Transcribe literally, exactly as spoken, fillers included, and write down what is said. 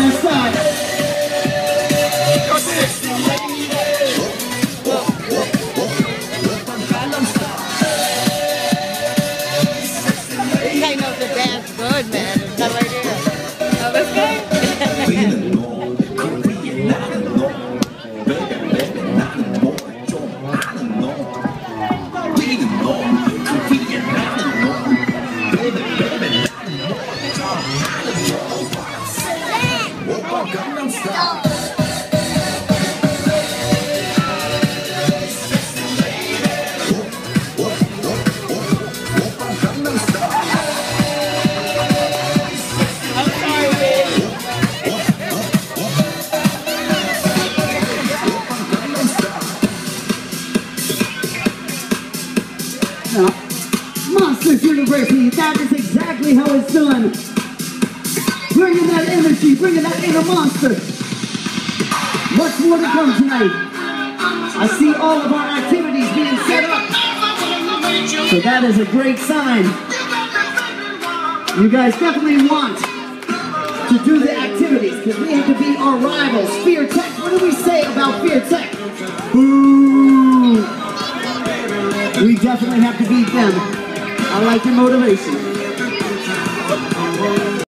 that side. This guy knows the dance good, man. It's not right here. Oh, this guy? Now, Monsters University, that is exactly how it's done. Bringing that energy, bringing that inner monster. Much more to come tonight. I see all of our activities being set up. So that is a great sign. You guys definitely want to do the activities because we have to beat our rivals. Fear Tech, what do we say about Fear Tech? Boo! We definitely have to beat them. I like your motivation.